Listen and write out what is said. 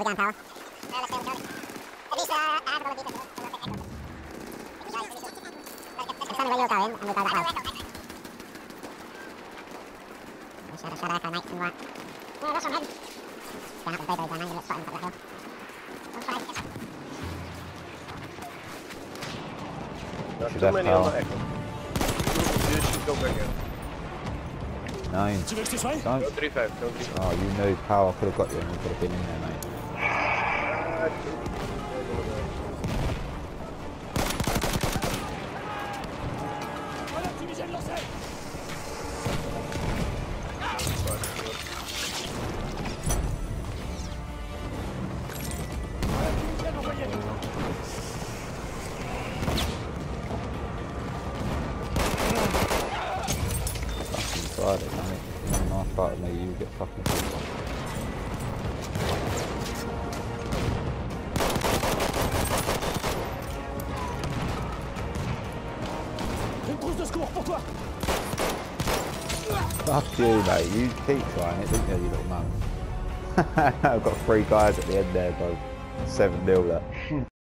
down power. At least, I have a couple of people. It's only where you're going, and we'll go that way. Shadow, shadow, echo, mate, to the right. Yeah, that's what I'm heading. Going up the very, very down angle, it's spotting the top of that hill. I'll try to get that. There's too many on the echo. You should go back in. 9. Tu veux que je te soigne? Don't. Go 3-5, go 3-5. Oh, you knew power. I could have got you and you could have been in there, mate. Voilà, fumigène lancé! Voilà, fumigène envoyé! Fucking tried it, mate. You're a nice part of me, you get fucking shit. Une trousse de secours pour toi! Fuck you, mate. You keep trying it, didn't you, you little mum? I've got 3 guys at the end there, bro. 7-0 that.